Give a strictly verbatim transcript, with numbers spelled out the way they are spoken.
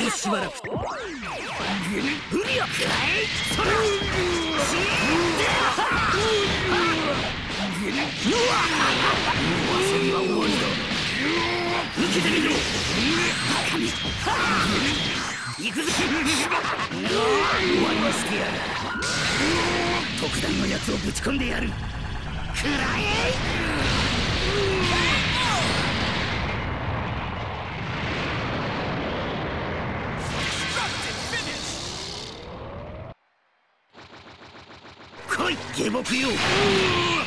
としばらくフリアくらいそれ遊びは終わりだ。受けてみろバカめ。行くぞ。終わりましてやる。特段のやつをぶち込んでやる。くらえ。来い下僕よ。